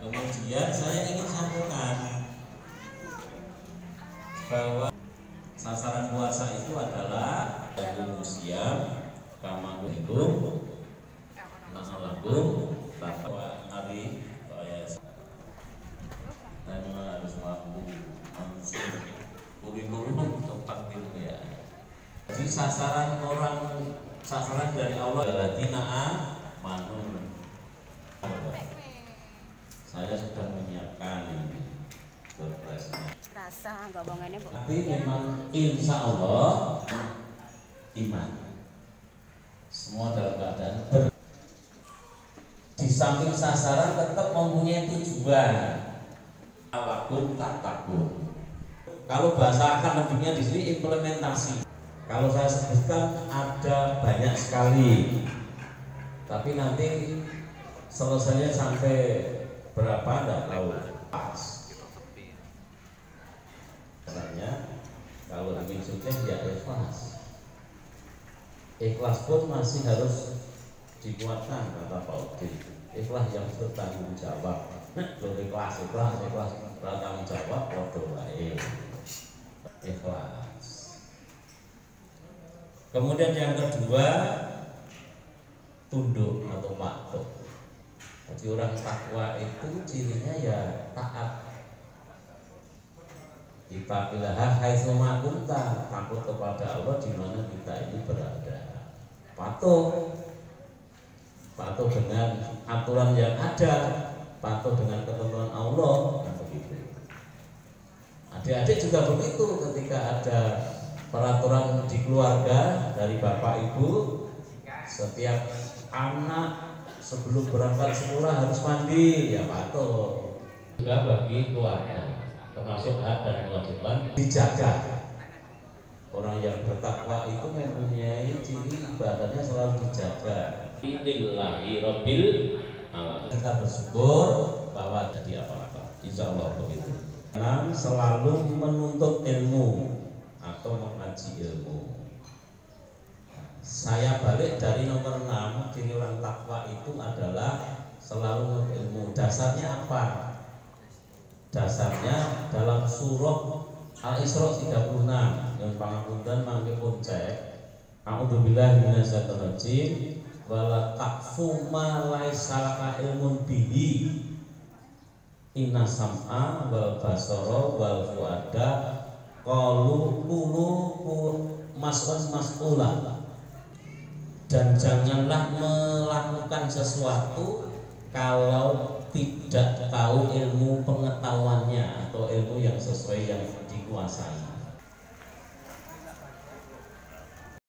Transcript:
Kemudian saya ingin sampaikan bahwa sasaran puasa itu adalah siam, kamakum, na'alakum, takwa hari dan harus mampu manusia kurikulum tempat ilmu ya. Jadi sasaran dari Allah adalah dinaa manun. Saya sudah menyiapkan berpresnya. Rasa gabungannya Bu. Tapi memang insya Allah iman. Semua dalam keadaan di samping sasaran tetap mempunyai tujuan. Awakun tak takut. Kalau bahasa akademiknya di sini implementasi. Kalau saya sebutkan ada banyak sekali. Tapi nanti selesainya sampai berapa enggak tahu. Pas. Caranya kalau ingin sukses ya ikhlas. Ikhlas pun masih harus dikuatkan kata Pak Udin. Ikhlas yang bertanggung jawab. Ikhlas bertanggung jawab podo wae. Ikhlas. Kemudian yang kedua tunduk atau patuh. Jadi orang takwa itu cirinya ya taat. Ittaqillaha haitsu ma kunta, takut kepada Allah di mana kita ini berada. Patuh dengan aturan yang ada, patuh dengan ketentuan Allah, dan begitu. Adik-adik juga begitu ketika ada peraturan di keluarga dari bapak ibu, setiap anak sebelum berangkat sekolah harus mandi, ya patuh. Juga bagi keluarga, termasuk hak dan kewajiban dijaga. Orang yang bertakwa itu mempunyai ciri ibadahnya selalu dijaga. Lillahi rabbil alamin. Kita bersyukur bahwa jadi apa-apa. Insya Allah begitu. Karena selalu menuntut ilmu atau mengkaji ilmu. Saya balik dari nomor 6, ciri orang takwa itu adalah selalu menuntut ilmu. Dasarnya apa? Dasarnya dalam surah Al-Isra 36 yang pangapunten mangke pun cek. A'udzubillahi minasyaitonir rajim. Wala taqfu ma laisa laka ilmun bihi. Inna sam'a wal basara wal fuada qalu mas'ulah. Dan janganlah melakukan sesuatu kalau tidak tahu ilmu pengetahuannya atau ilmu yang sesuai yang dikuasai.